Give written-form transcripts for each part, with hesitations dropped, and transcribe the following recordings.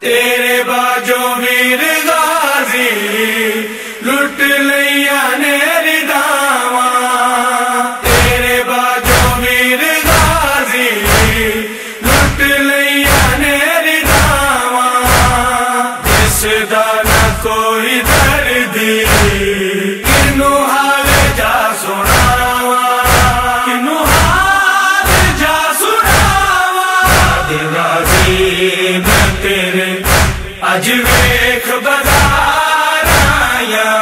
تیرے باجو ویر غازی لٹ لیا نے رداواں، تیرے باجو ویر غازی لٹ لیا نے رداواں، جس دا نہ کوئی دردی کنوں حال جا سناواں، کنوں حال جا سناواں، غازی میں تیرے اج ویکھ بازار آیا،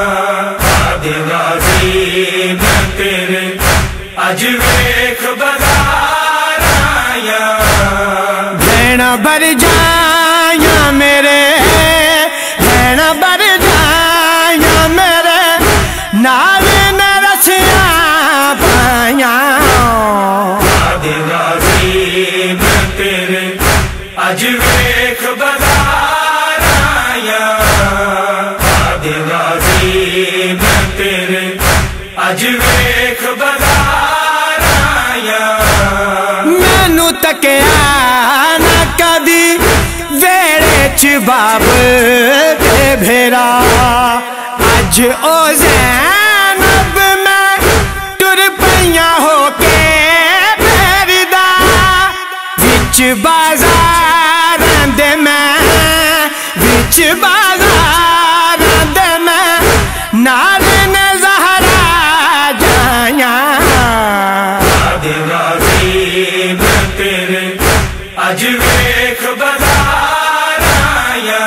غازی میں تیرے اج ویکھ بازار آیا، بھیڑا بر جایا میرے، بھیڑا بر جایا میرے، نال نے رسیاں پائیاں، غازی میں تیرے اج ویکھ بازار آیا، غازی میں تیرے اج ویکھ بازار آیا، مینوں تکیا نہ کدی ویڑے چ باب تے بھیرا، اج او زینب میں ٹر پیاں ہو کے پھردا، وچ بازار دے میں، وچ بازار دے میں، نال نے زہرا جائیاں، غازی میں تیرے اج ویکھ بازار آیا،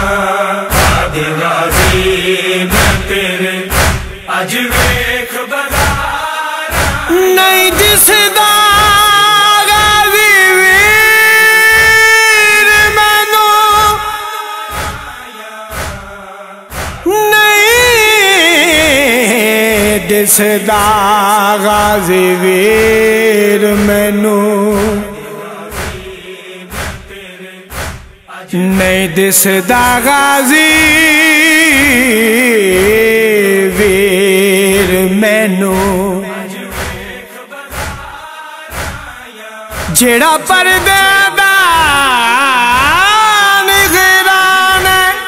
غازی میں تیرے اج ویکھ بازار آیا، نہیں دسدا غازی ویر مینوں، نہیں دسدا غازی ویر مینوں، نہیں دسدا غازی ویر مینوں، جیڑا پردے دا نگران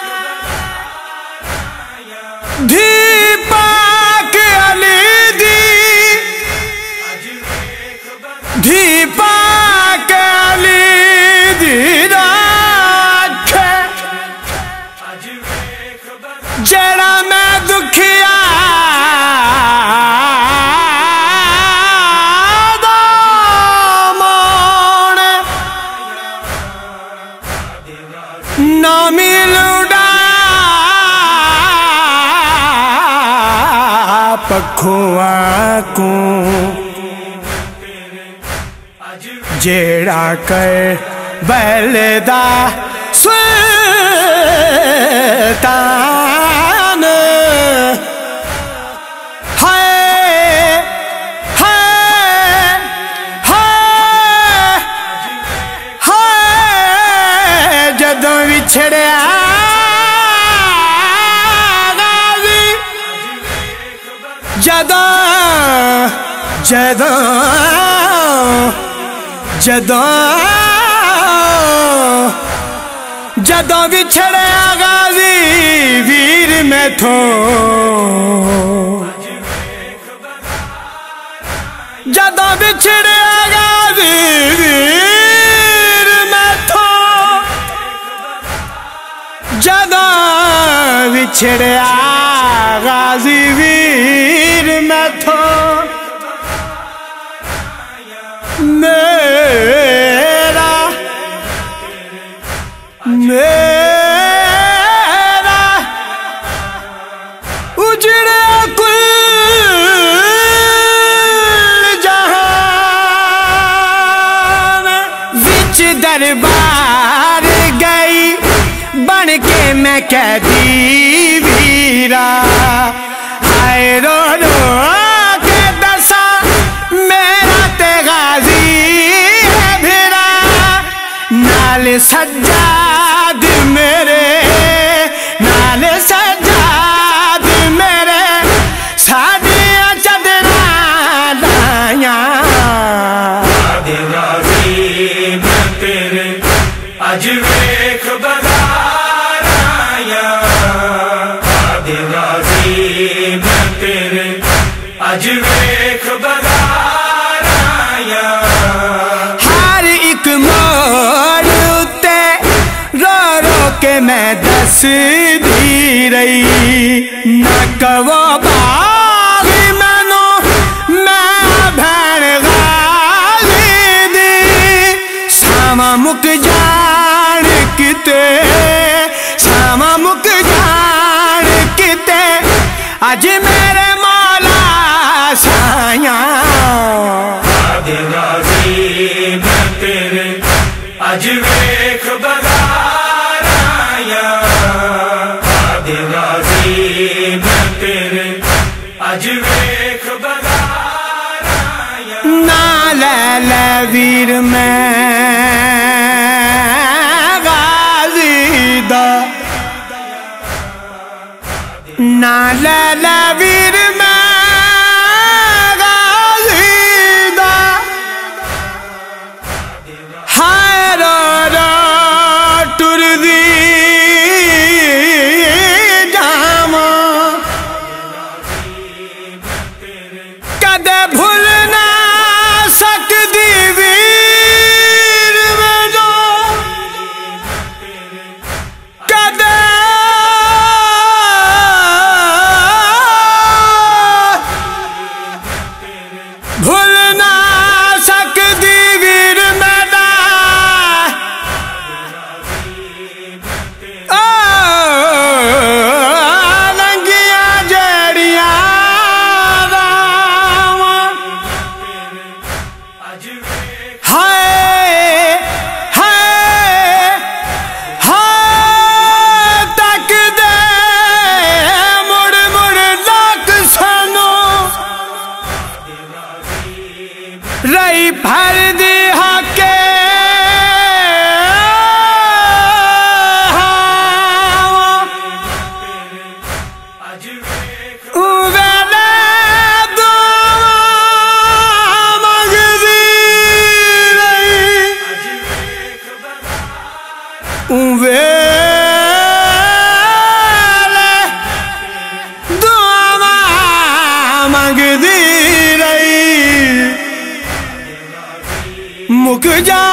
دھی پاک علی دی، دھی پاک علی دی راکھے، جیڑا میں دکھیا نامی لوڈا پکھواں کو، جیڑا کر بلدا سلطان، جدوں وچھڑیا غازی، جدوں جدوں جدوں جدوں وچھڑیا غازی ویر میتھوں، جدوں وچھڑیا غازی ویر میتھوں، جدوں وچھڑیا غازی ویر میتھوں، میرا میرا اجڑا کل جہان، وچ دربار گئی بن کے میں قیدی ویرا، ہائے رو رو کے دسا میرا تے غازی ہے بھیرا، نال سجاد میرے، نال سجاد میرے، ساڈیاں چادراں لائیاں، غازی میں تیرے اج ویکھ दस दी रही ना कवो बाग मैनू मैं भैन गाली दी सामा मुक जान किते सामा मुक जान किते अज मेरे मौला साया मैं तेरे अज वेख बगार आया मैं तेरे अज वेख बगार आया ना ले वीर मैं गाजी दा ना ले वीर मैं गाजी दा हाय रो रो टुरदी जामा कदे भूल ना सकदी वीर मैनू कदे भूल ना सकदी वीर मैना लंगिया जड़ियां हाय हाय हाय तक दे मुड़ मुड़ लग सानू रही भर दी हके वेले दुआ मंगदी रही वेले दुआ मंगदी रही मुक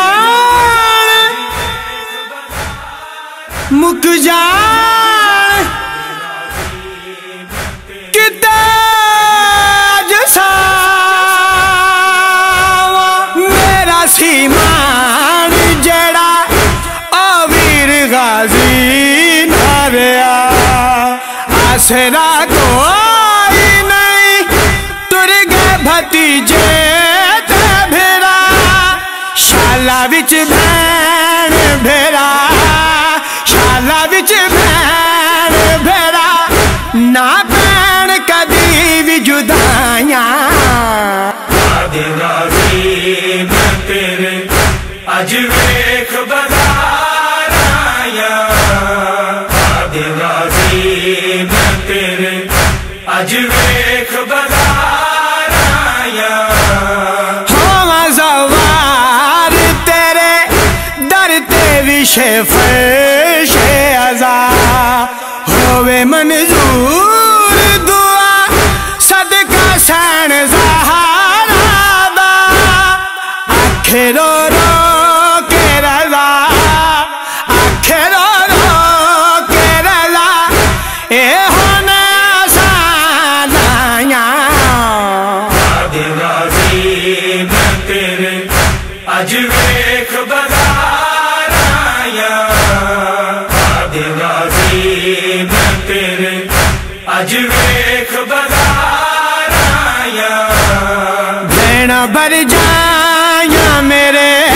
जान किते जसा मेरा सीमान जड़ा ओ वीर गाजी नरिया आसरा कोई नहीं तुर गए भतीजे ते भेड़ा शाला विच भैन भेड़ा शाला विच भैन भेड़ा ना भैन कदी भी जुदाइयां मैं तेरे अज वेख बगार आया मैं तेरे अज वेख बगार आया विषे फर्शे अज़ा होवे मंजूर दुआ सदका सैन ज़हरा दा आखे रो रो के रज़ा आखे रो रो के रज़ा ए होने सालाया मैं तेरे अज वेख बगार आया मैं तेरे अज वेख बगार आया भेण भर जाया मेरे